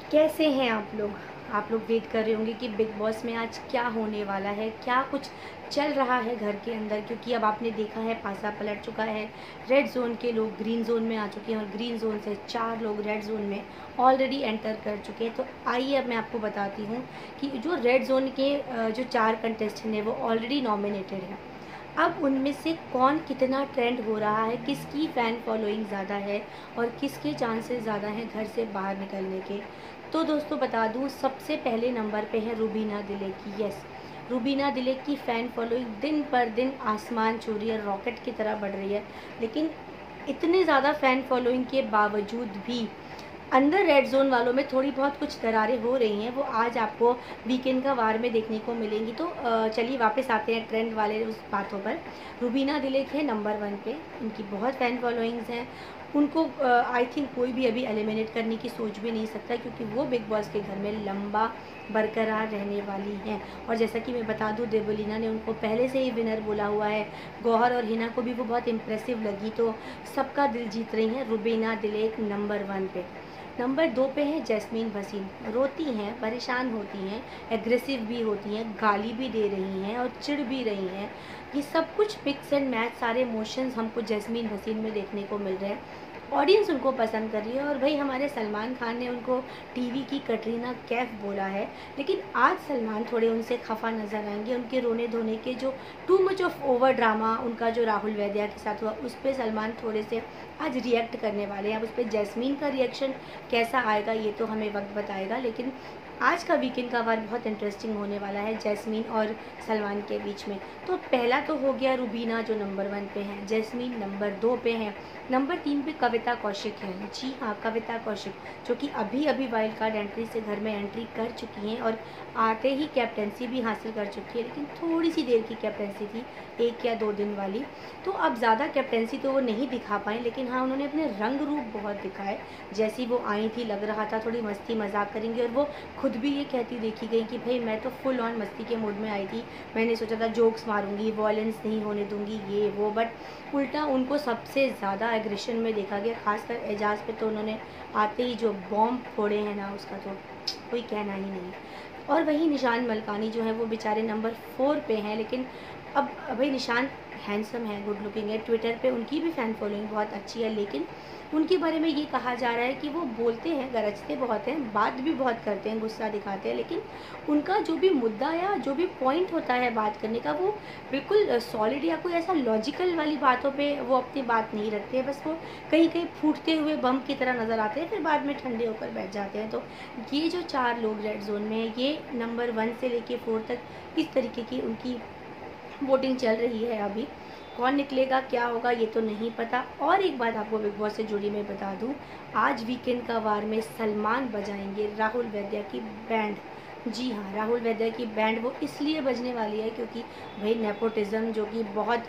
कैसे हैं आप लोग? आप लोग वेट कर रहे होंगे कि बिग बॉस में आज क्या होने वाला है, क्या कुछ चल रहा है घर के अंदर, क्योंकि अब आपने देखा है पासा पलट चुका है। रेड जोन के लोग ग्रीन जोन में आ चुके हैं और ग्रीन जोन से 4 लोग रेड जोन में ऑलरेडी एंटर कर चुके हैं। तो आइए अब मैं आपको बताती हूँ कि जो रेड जोन के जो 4 कंटेस्टेंट हैं वो ऑलरेडी नॉमिनेटेड हैं। अब उनमें से कौन कितना ट्रेंड हो रहा है, किसकी फ़ैन फॉलोइंग ज़्यादा है और किसके चांसेस ज़्यादा हैं घर से बाहर निकलने के। तो दोस्तों बता दूं, सबसे पहले नंबर पे है रुबीना दिले की। यस, रुबीना दिले की फ़ैन फॉलोइंग दिन पर दिन आसमान छू रही है, रॉकेट की तरह बढ़ रही है। लेकिन इतने ज़्यादा फ़ैन फॉलोइंग के बावजूद भी अंदर रेड जोन वालों में थोड़ी बहुत कुछ दरारें हो रही हैं, वो आज आपको वीकेंड का वार में देखने को मिलेंगी। तो चलिए वापस आते हैं ट्रेंड वाले उस बातों पर। रुबीना दिलेक है नंबर 1 पे, उनकी बहुत फ़ैन फॉलोइंग्स हैं। उनको आई थिंक कोई भी अभी एलिमिनेट करने की सोच भी नहीं सकता, क्योंकि वो बिग बॉस के घर में लंबा बरकरार रहने वाली हैं। और जैसा कि मैं बता दूं, देवलीना ने उनको पहले से ही विनर बोला हुआ है। गौहर और हिना को भी वो बहुत इम्प्रेसिव लगी, तो सबका दिल जीत रही हैं रुबीना दिलेक नंबर 1 पे। नंबर 2 पे है जैस्मीन भसीन। रोती हैं, परेशान होती हैं, एग्रेसिव भी होती हैं, गाली भी दे रही हैं और चिढ़ भी रही हैं। ये सब कुछ मिक्स एंड मैच, सारे इमोशंस हमको जैस्मीन भसीन में देखने को मिल रहे हैं। ऑडियंस उनको पसंद कर रही है और भाई हमारे सलमान खान ने उनको टीवी की कटरीना कैफ बोला है। लेकिन आज सलमान थोड़े उनसे खफा नज़र आएंगे। उनके रोने धोने के जो too much of over drama उनका जो राहुल वैद्या के साथ हुआ, उस पर सलमान थोड़े से आज रिएक्ट करने वाले हैं। अब उस पर जैस्मीन का रिएक्शन कैसा आएगा ये तो हमें वक्त बताएगा। लेकिन आज का वीकेंड का वार बहुत इंटरेस्टिंग होने वाला है जैस्मीन और सलमान के बीच में। तो पहला तो हो गया रुबीना जो नंबर 1 पे हैं, जैस्मीन नंबर 2 पे हैं, नंबर 3 पे कविता कौशिक हैं। जी हाँ, कविता कौशिक, जो कि अभी अभी वाइल्ड कार्ड एंट्री से घर में एंट्री कर चुकी हैं और आते ही कैप्टेंसी भी हासिल कर चुकी है। लेकिन थोड़ी सी देर की कैप्टेंसी थी, 1 या 2 दिन वाली। तो अब ज़्यादा कैप्टेंसी तो वो नहीं दिखा पाए, लेकिन हाँ उन्होंने अपने रंग रूप बहुत दिखाए। जैसी वो आई थी लग रहा था थोड़ी मस्ती मजाक करेंगी, और वो खुद भी ये कहती देखी गई कि भाई मैं तो फुल ऑन मस्ती के मूड में आई थी, मैंने सोचा था जोक्स मारूंगी, वॉयलेंस नहीं होने दूंगी, ये वो। बट उल्टा उनको सबसे ज़्यादा एग्रेशन में देखा गया। खासकर एजाज पे तो उन्होंने आते ही जो बॉम्ब फोड़े हैं ना, उसका तो कोई कहना ही नहीं। और वही निशान मलकानी जो है वो बेचारे नंबर 4 पे हैं। लेकिन अब भाई निशान हैंडसम है, गुड लुकिंग है, ट्विटर पे उनकी भी फ़ैन फॉलोइंग बहुत अच्छी है। लेकिन उनके बारे में ये कहा जा रहा है कि वो बोलते हैं, गरजते बहुत हैं, बात भी बहुत करते हैं, गुस्सा दिखाते हैं, लेकिन उनका जो भी मुद्दा या जो भी पॉइंट होता है बात करने का, वो बिल्कुल सॉलिड या कोई ऐसा लॉजिकल वाली बातों पे वो अपनी बात नहीं रखते हैं। बस वो कहीं कहीं फूटते हुए बम की तरह नज़र आते हैं, फिर बाद में ठंडे होकर बैठ जाते हैं। तो ये जो 4 लोग रेड जोन में हैं, ये नंबर 1 से लेके 4 तक इस तरीके की उनकी वोटिंग चल रही है। अभी कौन निकलेगा, क्या होगा, ये तो नहीं पता। और एक बात आपको बिग बॉस से जुड़ी मैं बता दूं, आज वीकेंड का वार में सलमान बजाएंगे राहुल वैद्या की बैंड। जी हाँ, राहुल वैद्या की बैंड वो इसलिए बजने वाली है क्योंकि भाई नेपोटिज्म जो कि बहुत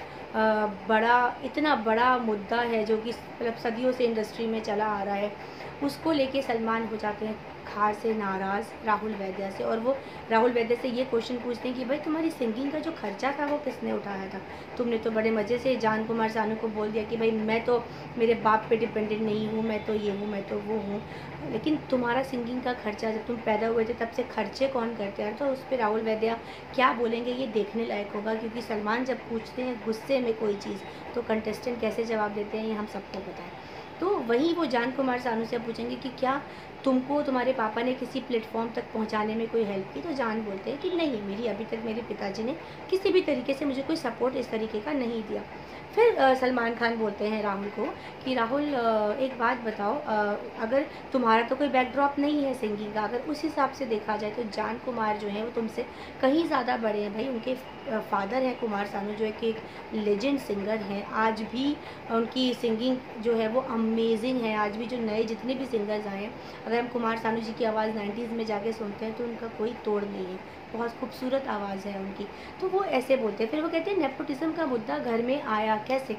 बड़ा, इतना बड़ा मुद्दा है, जो कि मतलब सदियों से इंडस्ट्री में चला आ रहा है, उसको लेके सलमान हो जाते हैं खास से नाराज़ राहुल वैद्या से। और वो राहुल वैद्या से ये क्वेश्चन पूछते हैं कि भाई तुम्हारी सिंगिंग का जो खर्चा था वो किसने उठाया था? तुमने तो बड़े मज़े से जान कुमार सानू को बोल दिया कि भाई मैं तो मेरे बाप पे डिपेंडेंट नहीं हूँ, मैं तो ये हूँ, मैं तो वो हूँ। लेकिन तुम्हारा सिंगिंग का खर्चा जब तुम पैदा हुए थे तब से खर्चे कौन करते हैं? तो उस पर राहुल वैद्या क्या बोलेंगे ये देखने लायक होगा, क्योंकि सलमान जब पूछते हैं गुस्से में कोई चीज़ तो कंटेस्टेंट कैसे जवाब देते हैं ये हम सबको पता है। तो वहीं वो जान कुमार सानू से पूछेंगे कि क्या तुमको तुम्हारे पापा ने किसी प्लेटफॉर्म तक पहुंचाने में कोई हेल्प की? तो जान बोलते हैं कि नहीं, मेरी अभी तक मेरे पिताजी ने किसी भी तरीके से मुझे कोई सपोर्ट इस तरीके का नहीं दिया। फिर सलमान खान बोलते हैं राहुल को कि राहुल एक बात बताओ, अगर तुम्हारा तो कोई बैकड्रॉप नहीं है सिंगिंग का, अगर उस हिसाब से देखा जाए तो जान कुमार जो हैं वो तुमसे कहीं ज़्यादा बड़े हैं। भाई उनके फादर हैं कुमार सानू, जो एक लेजेंड सिंगर हैं। आज भी उनकी सिंगिंग जो है वो अमेजिंग है। आज भी जो नए जितने भी सिंगर्स आए हैं, अगर हम कुमार सानू जी की आवाज़ 90s में जाके सुनते हैं तो उनका कोई तोड़ नहीं है, बहुत खूबसूरत आवाज़ है उनकी। तो वो ऐसे बोलते हैं। फिर वो कहते हैं नेपोटिज्म का मुद्दा घर में आया कैसे?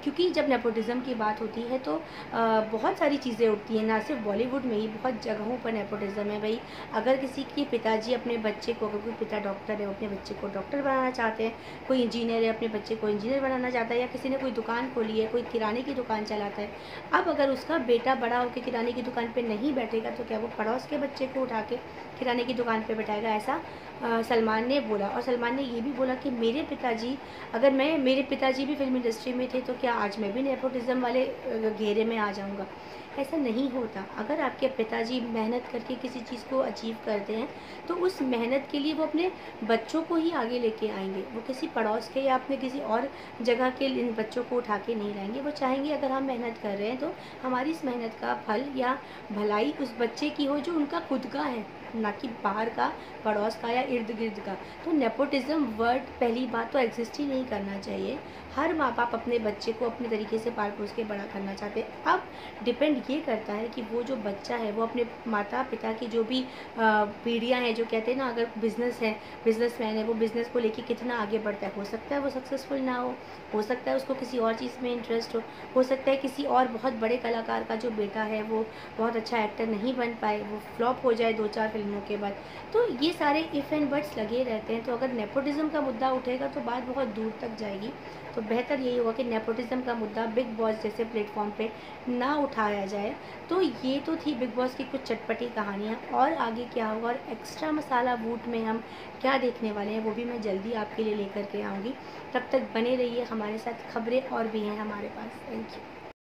क्योंकि जब नेपोटिज़्म की बात होती है तो बहुत सारी चीज़ें उठती हैं, ना सिर्फ बॉलीवुड में ही, बहुत जगहों पर नेपोटिज़्म है भाई। अगर किसी के पिताजी अपने बच्चे को, अगर कोई पिता डॉक्टर है, वो अपने बच्चे को डॉक्टर बनाना चाहते हैं, कोई इंजीनियर है, अपने बच्चे को इंजीनियर बनाना चाहता है, या किसी ने कोई दुकान खोली है, कोई किराने की दुकान चलाता है। अब अगर उसका बेटा बड़ा होकर किराने की दुकान पर नहीं बैठेगा तो क्या वो पड़ोस के बच्चे को उठा के किराने की दुकान पर बैठाएगा? ऐसा सलमान ने बोला। और सलमान ने ये भी बोला कि मेरे पिताजी भी फिल्म इंडस्ट्री में थे तो क्या आज मैं भी नेपोटिज़्म वाले घेरे में आ जाऊंगा? ऐसा नहीं होता। अगर आपके पिताजी मेहनत करके किसी चीज़ को अचीव करते हैं तो उस मेहनत के लिए वो अपने बच्चों को ही आगे लेके आएंगे। वो किसी पड़ोस के या अपने किसी और जगह के इन बच्चों को उठा के नहीं लाएंगे। वो चाहेंगे अगर हम मेहनत कर रहे हैं तो हमारी इस मेहनत का फल या भलाई उस बच्चे की हो जो उनका खुद का है, ना कि बाहर का, पड़ोस का या इर्द गिर्द का। तो नेपोटिज़्म वर्ड पहली बात तो एग्जिस्ट ही नहीं करना चाहिए। हर माँ बाप अपने बच्चे को अपने तरीके से पाल पोस के बड़ा करना चाहते हैं। अब डिपेंड ये करता है कि वो जो बच्चा है वो अपने माता पिता की जो भी पीढ़ियाँ हैं, जो कहते हैं ना, अगर बिज़नेस है, बिजनेसमैन है, वो बिज़नेस को लेके कितना आगे बढ़ता है। हो सकता है वो सक्सेसफुल ना हो सकता है उसको किसी और चीज़ में इंटरेस्ट हो सकता है किसी और बहुत बड़े कलाकार का जो बेटा है वो बहुत अच्छा एक्टर नहीं बन पाए, वो फ्लॉप हो जाए 2-4 फिल्मों के बाद। तो ये सारे इफ़ एंड बट्स लगे रहते हैं। तो अगर नेपोटिज़्म का मुद्दा उठेगा तो बात बहुत दूर तक जाएगी। तो बेहतर यही होगा कि नेपोटिज़्म का मुद्दा बिग बॉस जैसे प्लेटफॉर्म पे ना उठाया जाए। तो ये तो थी बिग बॉस की कुछ चटपटी कहानियाँ, और आगे क्या होगा और एक्स्ट्रा मसाला बूट में हम क्या देखने वाले हैं वो भी मैं जल्दी आपके लिए लेकर के आऊँगी। तब तक बने रहिए हमारे साथ, खबरें और भी हैं हमारे पास। Thank you.